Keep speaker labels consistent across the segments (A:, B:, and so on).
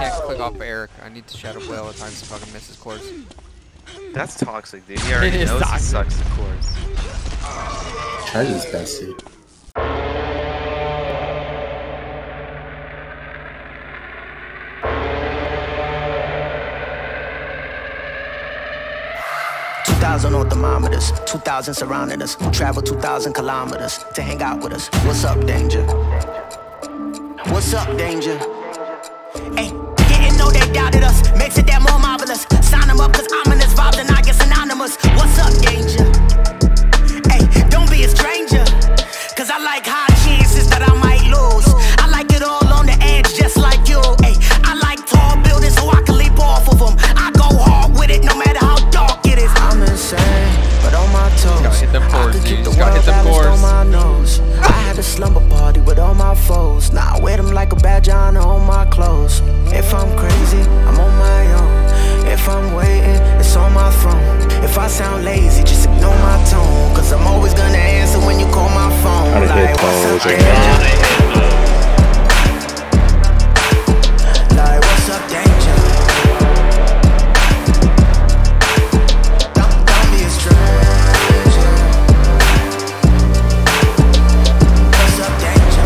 A: can't click off of Eric. I need to shadow play all the time so fucking miss his course.
B: That's toxic, dude. He already knows he sucks the course.
C: Charge is bestie.
D: On thermometers, 2,000 surrounding us. Travel 2,000 kilometers to hang out with us. What's up, danger? What's up, danger? Hey, didn't know they doubted us. Makes it that more marvelous. Sign them up, cause ominous vibes and I get synonymous. What's up, danger? Hey, don't be a stranger. Cause I like high chances that I might lose. I like it all on the edge, just like you. Hey, I like tall buildings so I can leap off of them. I go hard with it no matter how dark it is. I'm insane, but on my toes.
A: Just gotta hit them chords, dude.
D: Just gotta hit them chords. I had a slumber party with all my foes. Now I wear them like a badge on my clothes. If I'm crazy, I'm on my own. If I'm waiting, it's on my throne. If I sound lazy, just ignore my tone. Cause I'm always gonna answer when you call my phone. Like, what's up, danger? Like, what's up, danger? Don't be a stranger. What's up, danger?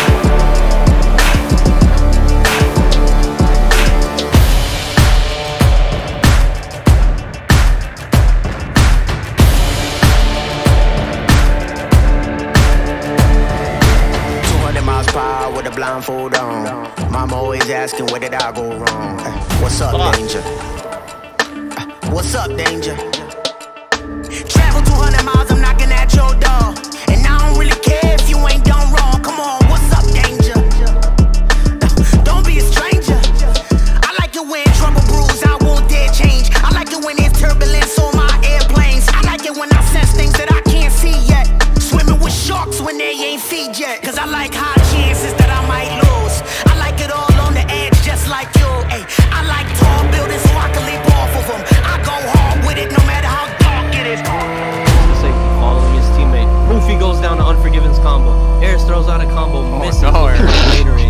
D: 200 miles per hour with a blindfold on. Mama always asking where did I go wrong. What's up, danger? What's up, danger? Travel 200 miles, I'm knocking at your door. And I don't really care if you ain't done wrong. Come on, what's up, danger? Don't be a stranger. I like it when trouble brews, I won't dare change. I like it when there's turbulence on my airplanes. I like it when I sense things that I can't see yet. Swimming with sharks when they ain't feed yet. Cause I like high chances that I might lose. I like it all on the edge, just like you. Ay, I like tall buildings so I can leap off of them. I go hard with it no matter how dark it is.
E: Following his teammate. Goofy goes down to Unforgiven's combo. Eris throws out a combo, misses
A: no, Eris.
E: Gatorade.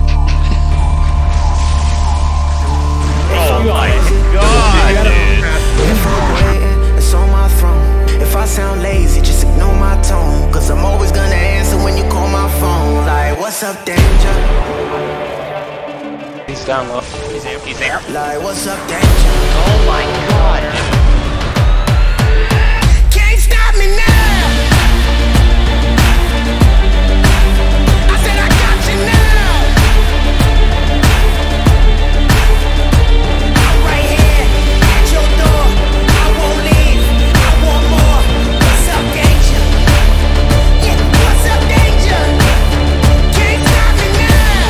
B: Oh my god, dude.
D: If I'm waiting, it's on my throne. If I sound lazy, just ignore my tone. Cause I'm always gonna answer when you call my phone. Like, what's up, danger?
E: He's down low.
B: He's there.
D: Like, what's up, danger?
E: Oh my god.
D: Can't stop me now. I said I got you now. I'm right here at your door. I won't leave. I want more. What's up, danger? Yeah, what's up, danger? Can't stop me now.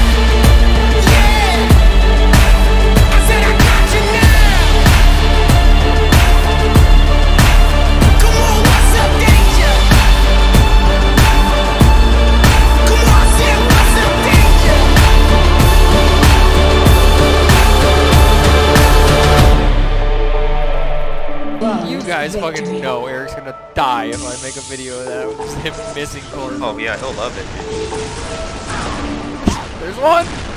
D: Yeah. I said I got you now. Come on, what's up, danger? Come on, say what's up, danger?
A: You guys fucking know Eric's gonna die if I make a video of that with just him missing course.
B: Oh yeah, he'll love it.
A: There's one!